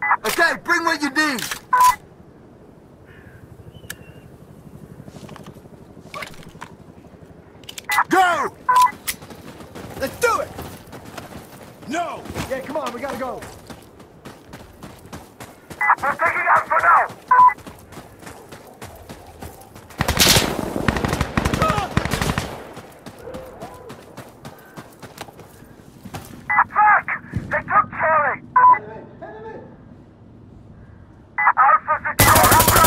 Okay, bring what you need. Go! Let's do it! No! Yeah, come on, we gotta go. We're taking out for now! Fuck! They took Charlie! Alpha secure!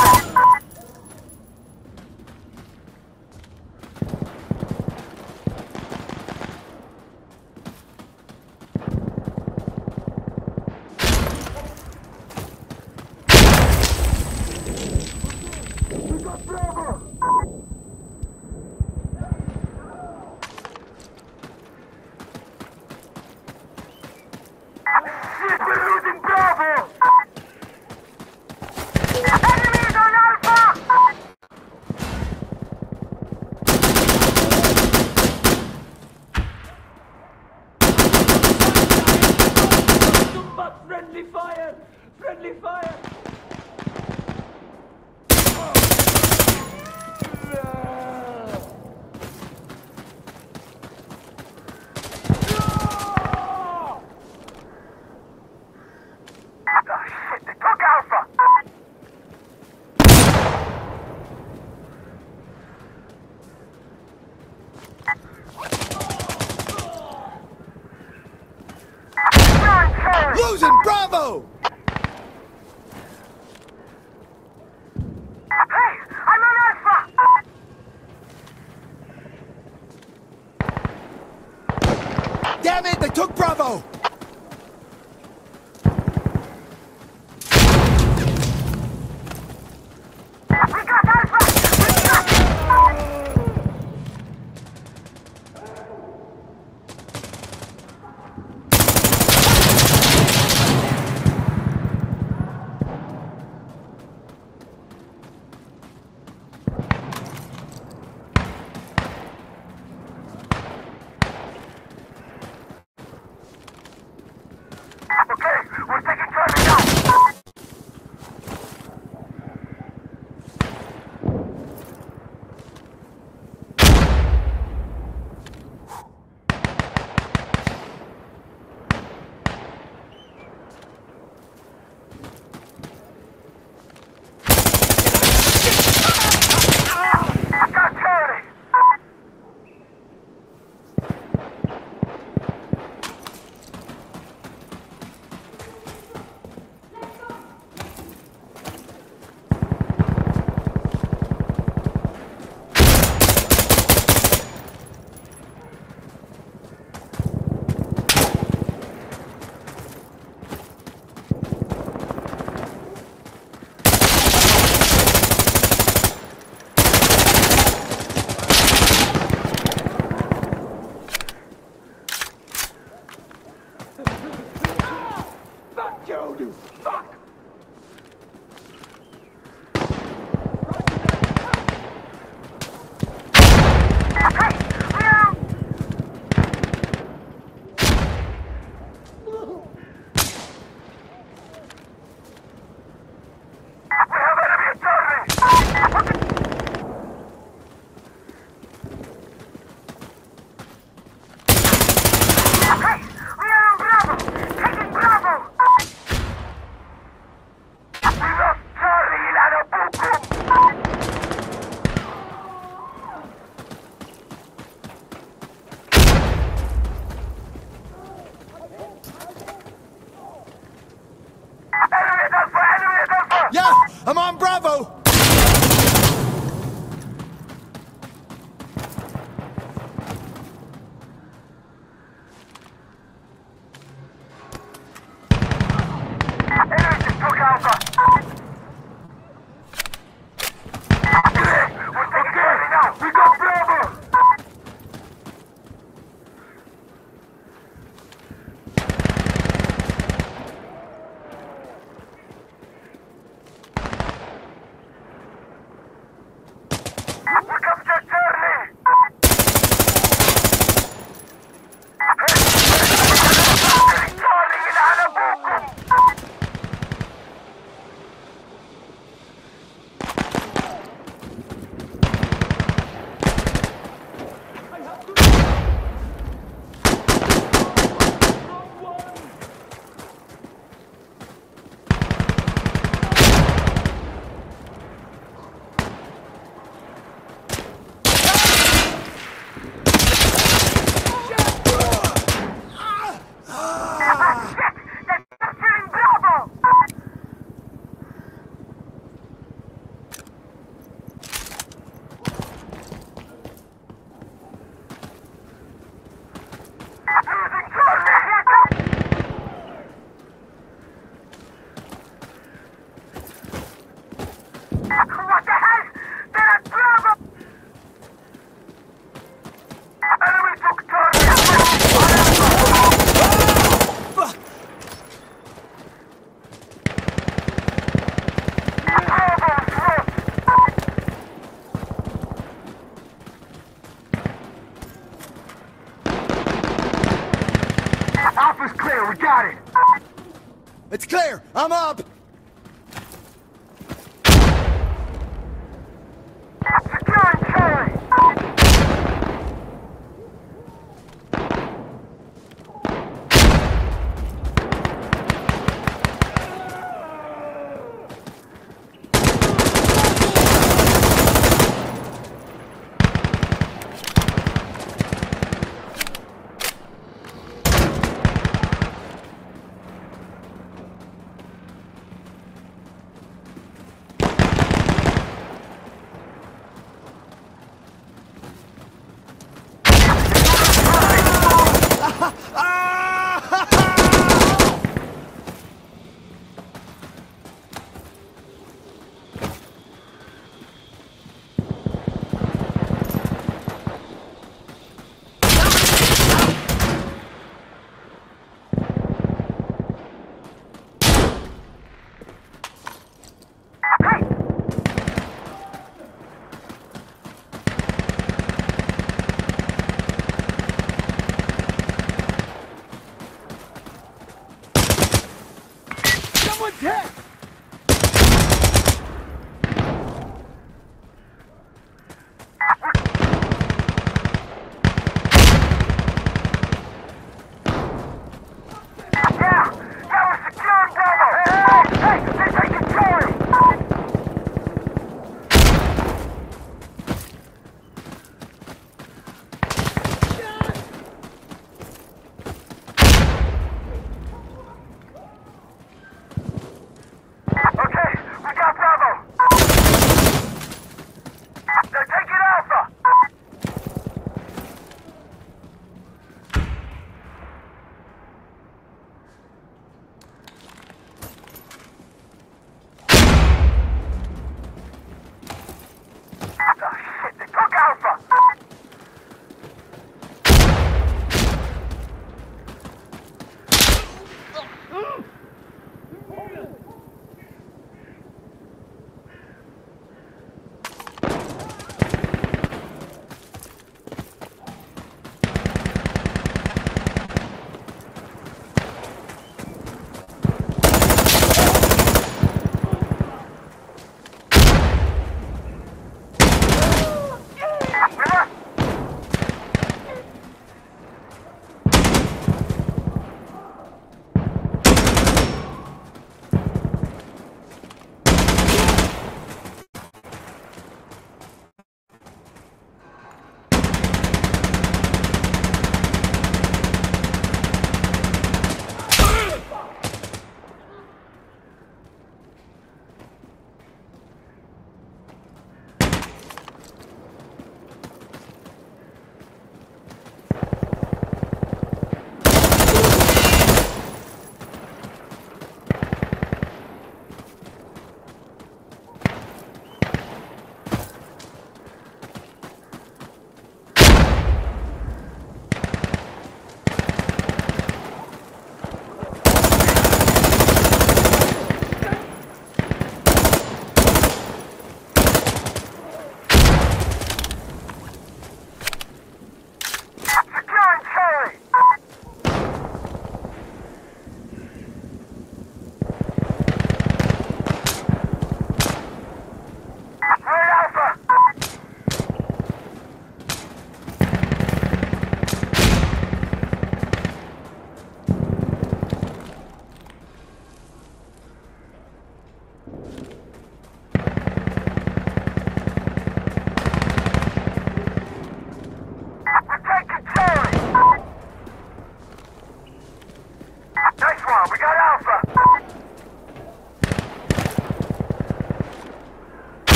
Shit, we're losing Bravo! Enemies on Alpha! Friendly fire! Friendly fire! Oh shit, they took Alpha! Losing Bravo! Hey, I'm on Alpha! Damn it, they took Bravo! We got Alpha! We got... Okay, we're taking Charlie now! Got Charlie! Fuck you, you fuck! Hey, we're... We have enemy at Charlie! Hey, we are on Bravo! Taking Bravo! We lost Charlie, Ilano Buku! Enemy at Alpha! Enemy at Alpha! Yeah, I'm on Bravo! Enemy just took Alpha! We're taking Charlie now! We got Bravo! We captured Charlie! Charlie, Ilano Buku! got it. It's clear. I'm up. Securing Charlie. Someone's hit!